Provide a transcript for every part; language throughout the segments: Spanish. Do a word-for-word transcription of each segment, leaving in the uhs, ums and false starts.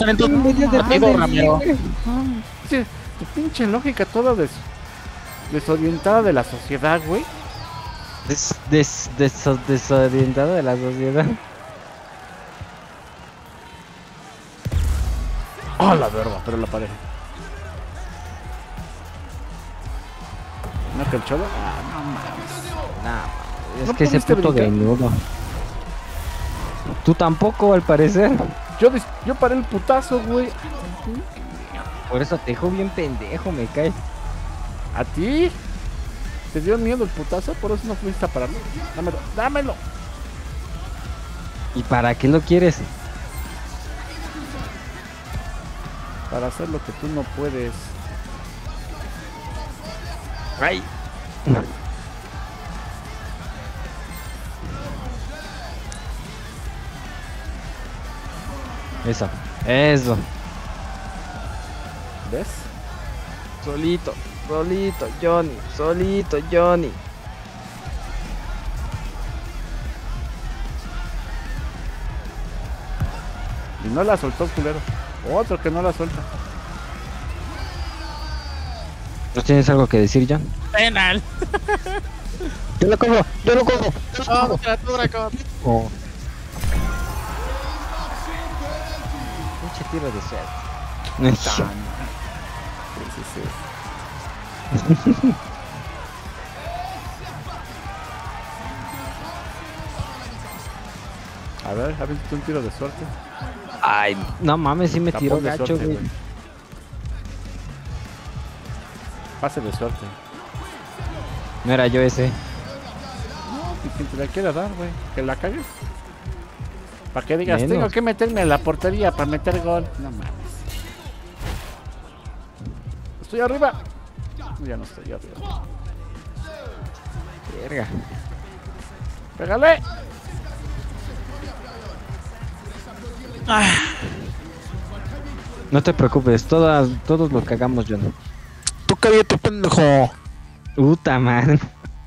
talento. No me dio de Amigo paz, Ramiro. güey. Sí, tu pinche lógica toda des... desorientada de la sociedad, güey. Des, des, des, desorientado de la sociedad. Oh, la verga, pero la pareja. ¿No que el cholo? Ah, no mames. Nah, es ¿No que ese pudiste puto brincar? greñudo. Tú tampoco, al parecer. Yo, dis- yo paré el putazo, güey. Por eso te dejo bien pendejo, me cae. ¿A ti? ¿Te dio miedo el putazo? Por eso no fuiste a pararlo. Dámelo, dámelo. ¿Y para qué lo quieres? Para hacer lo que tú no puedes. Ay. Eso, eso. ¿Ves? Solito, solito, Johnny, solito, Johnny. Y no la soltó, culero. Otro que no la suelta. ¿No tienes algo que decir, John? Penal. Yo lo cojo, yo lo cojo. Oh, tú, Dracón. Oh. Pinche tiro de suerte. Sí, sí, sí. A ver, a ver, un tiro de suerte. Ay, no mames, sí me Tapón tiró de gacho, suerte, güey. güey. Pase de suerte. No era yo ese. Y quien te la quiera dar, güey. Que la cagues. Para que digas, Menos. tengo que meterme a la portería para meter gol. No mames. Estoy arriba. Ya no estoy arriba. Verga. Pégale. No te preocupes, todas, todos lo cagamos, John. Tú cállate, pendejo. Puta madre.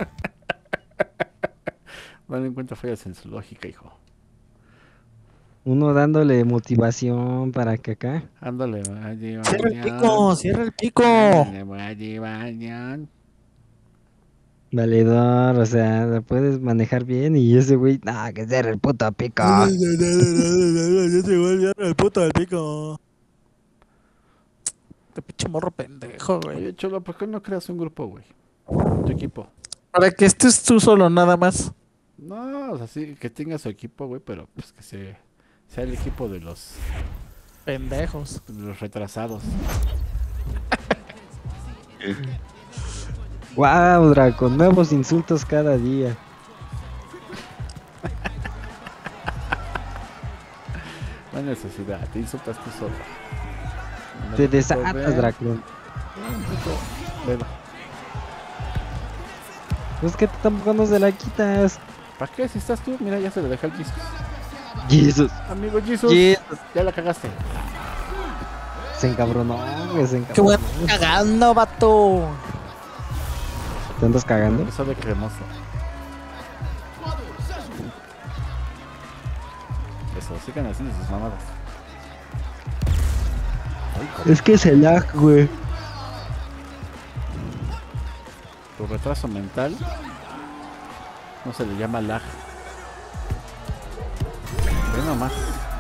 No le encuentro fallas en su lógica, hijo. Uno dándole motivación para que acá. Ándale, vaya, Cierra el pico, cierra el pico. Ándale, vaya, vaya. Valedor, o sea, la puedes manejar bien y ese güey, nah, que ser el puto pico. Yo te voy a cierra el puto del pico. Este pinche morro pendejo, güey. Oye, Cholo, ¿por qué no creas un grupo, güey? Tu equipo. Para que estés tú solo, nada más. No, o sea, sí, que tenga su equipo, güey, pero pues que se, sea el equipo de los, Pendejos. de los retrasados. Wow, Draco, nuevos insultos cada día. No hay necesidad, te insultas tú solo. No Te me desatas, ven. Draco. Velo. Es que tú tampoco no se la quitas. ¿Para qué? Si estás tú, mira, ya se le deja el Jesus. Jesus. Amigo Jesus, Jesus. ya la cagaste. Se encabronó, güey, se Qué bueno, encabronó. cagando, vato. ¿Te andas cagando? Empezó de cremoso. Eso, sigan haciendo sus mamadas. Ay, Es que es el lag, güey. tu retraso mental no se le llama lag. Ve nomás.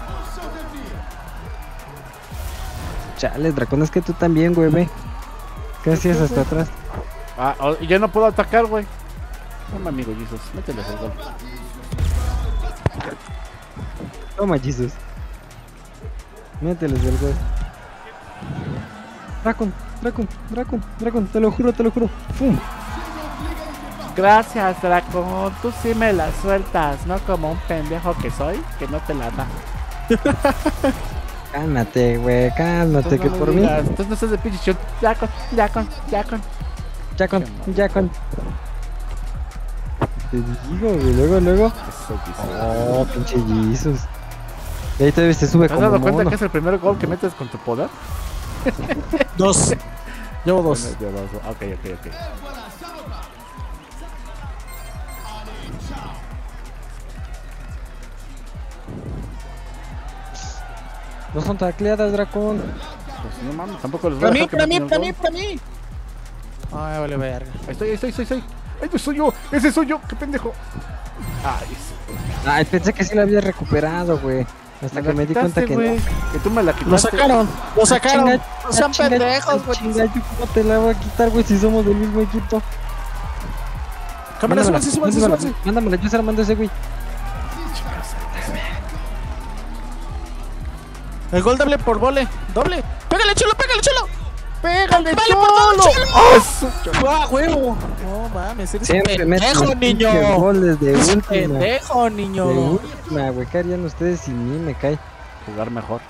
Chale, Dracón, es que tú también, güey, ve. ¿Qué hacías hasta atrás? Ah, oh, y ya no puedo atacar, güey. Toma, amigo Jesus, mételes el gol. Toma, Jesus. Mételes del güey. Dracon, Dracon, Dracon, Dracon, te lo juro, te lo juro. ¡Fum! Gracias, Draco. Tú sí me la sueltas, no como un pendejo que soy, que no te la da. Cálmate, güey, cálmate, Entonces que no me por mí. digas, Entonces no estás de pinche shot. Dracon, Dracon, Dracon. Dracon, Dracon. Te digo, güey, luego, luego. Eso, Jesus. Oh, pinche Jesus. Y ahí todavía se sube ¿Te has como dado cuenta mono. que es el primer gol que metes con tu poder? Dos. Llevo dos. Bueno, yo dos. Ok, ok, ok. No son tacleadas, Dracón. Pues no mames, tampoco les voy a Para mí, dejar que para mí, metan el para mí, gol. para mí. Ay, vale, verga. Ahí estoy, ahí estoy, ahí estoy, ahí estoy. ¡Ay, pues soy yo! ¡Ese soy yo! ¡Qué pendejo! Ay, ese. Ay, pensé que sí lo había recuperado, güey. Hasta que me di cuenta que güey. no. Que tú me la quitaste. Lo sacaron, lo sacaron. Chinga, No sean chinga, pendejos, güey. Chinga, yo cómo te la voy a quitar, güey, si somos del mismo equipo. Cámara, Mándamela, súbanse, súbanse, mándamela, súbanse. mándamela, yo se la mando a ese güey. El gol doble por vole. Doble. Pégale, chulo, pégale, chulo. ¡Pégale, Vale, cholo! por todo, chulo. ¡Oh, su- ¡Ah, huevo! No mames, eres Siempre meten pendejo, los niño. pinches goles de Eres última. pendejo, De niño. última, güey, ¿qué harían ustedes sin mí? Me cae. Jugar mejor.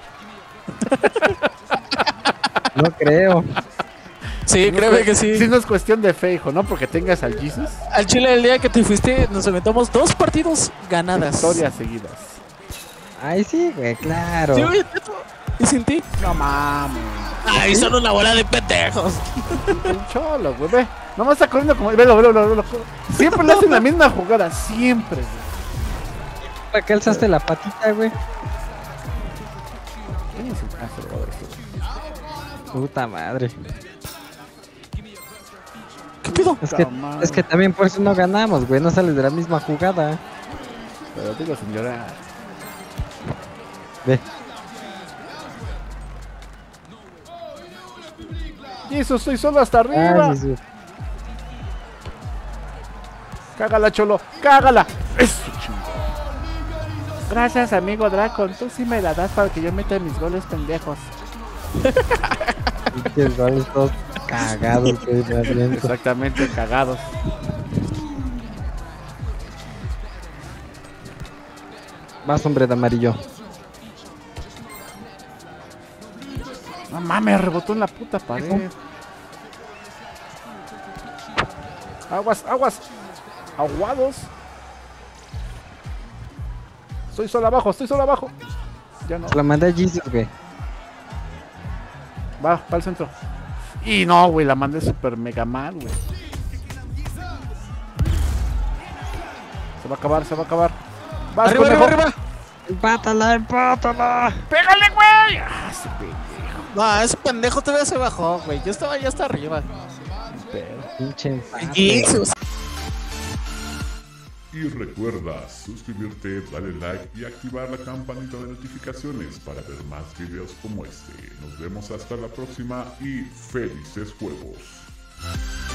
No creo. Sí, No creo es- que sí. Sí, no es cuestión de fe, hijo, ¿no? Porque tengas al Jesus. Al Chile, el día que te fuiste, nos aventamos dos partidos ganadas. Historias seguidas. Ay, sí, güey, claro. Sí, güey, neto. ¿Y sin ti? No mames. Ay, son una bola de pendejos. El cholo, güey. Ve. Nomás está corriendo como. Velo, velo, velo, velo. Siempre le hacen la misma jugada. Siempre, güey. ¿Para qué alzaste la patita, güey? ¿Quién es el cáncer, güey, este, güey? Puta madre. ¿Qué pido? Es que, Puta madre. es que también por eso no ganamos, güey. No sales de la misma jugada. Pero digo, señora. Ve. Jesus, estoy solo hasta arriba. Ay, Jesús. Cágala, cholo. Cágala. Eso, chingón. Gracias, amigo Dracon. Tú sí me la das para que yo meta mis goles pendejos. Pinches goles todos cagados, güey. me aviento. Exactamente, cagados. Más hombre de amarillo. No mames, rebotó en la puta pared. Aguas, aguas. Aguados. Estoy solo abajo, estoy solo abajo. Ya no. Se la mandé a Jesus, güey. Va, para el centro. Y no, güey, la mandé super mega mal, güey. Se va a acabar, se va a acabar. Vas, Arriba, arriba, conejo. arriba. Empátala, empátala. ¡Pégale, güey! Ah, ese pendejo. No, ese pendejo todavía se bajó, güey. Yo estaba ya hasta arriba. Pero... Pinche empate. Jesus. Y recuerda suscribirte, darle like y activar la campanita de notificaciones para ver más videos como este. Nos vemos hasta la próxima y felices juegos.